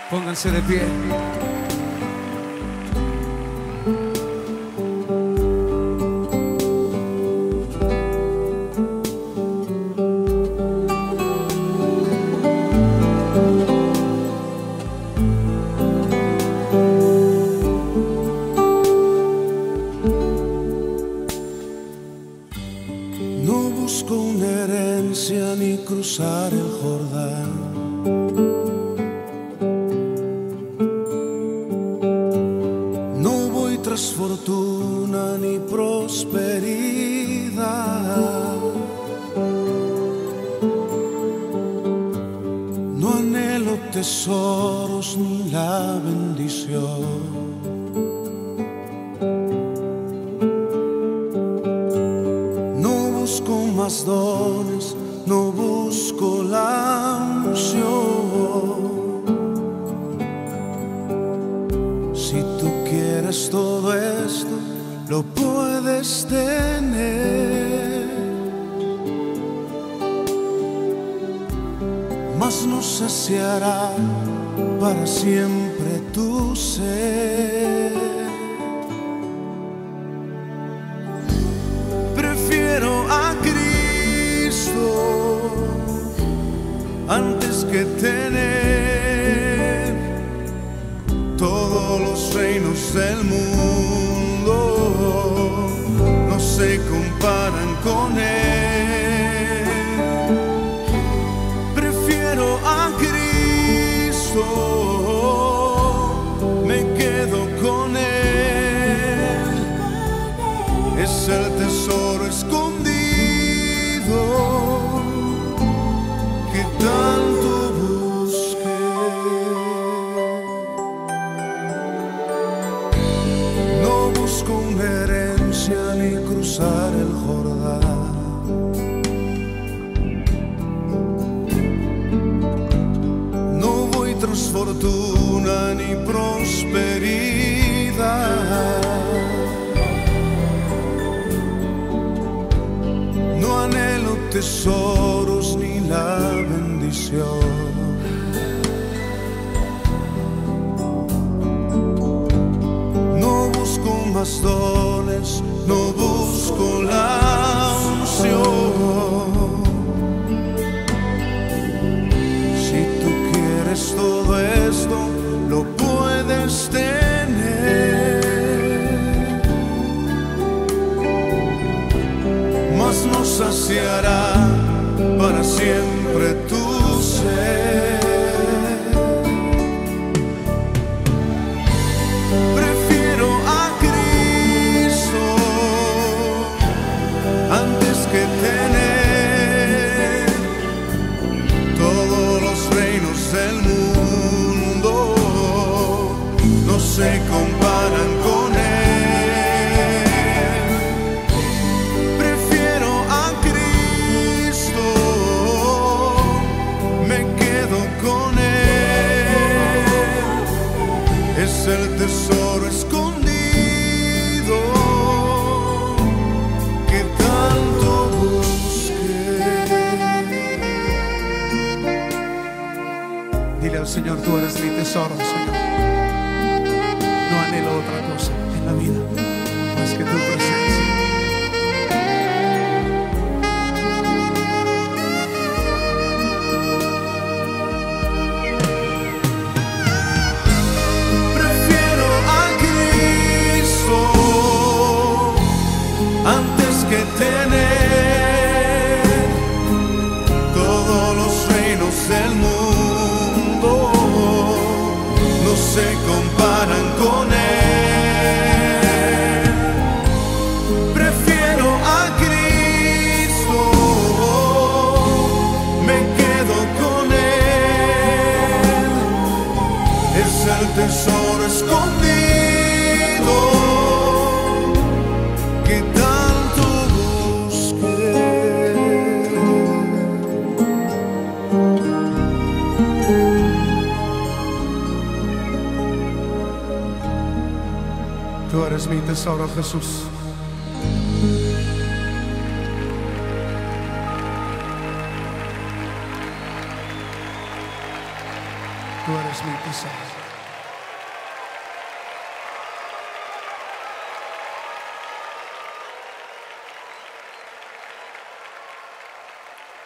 Pónganse de pie. No busco una herencia ni cruzar el Jordán. No voy tras fortuna ni prosperidad. No anhelo tesoros ni la bendición. No busco más dones, no busco la unción. Si tú quieres todo esto, lo puedes tener, mas no saciará para siempre tu ser. Prefiero a Cristo antes que tener todos los reinos del mundo. No se comparan con Él. Prefiero a Cristo, me quedo con Él. Es el tesoro escondido que tanto busqué. No busco una herencia ni cruzar el Jordán. No voy tras fortuna ni prosperidad. No anhelo tesoros ni la bendición. No busco más dones, no busco la unción. Si tú quieres todo esto, lo puedes tener, mas no saciará para siempre tu ser. Prefiero a Cristo antes que tener todos los reinos del mundo. No se comparan con Él. Es el tesoro escondido que tanto busqué. Dile al Señor, tú eres mi tesoro, Señor. No anhelo otra cosa en la vida más que tu presencia. Antes que tener todos los reinos del mundo, no se comparan con Él. Prefiero a Cristo, me quedo con Él. Es el tesoro escondido que tanto busqué. Tú eres mi tesoro, Jesús. Tú eres mi tesoro.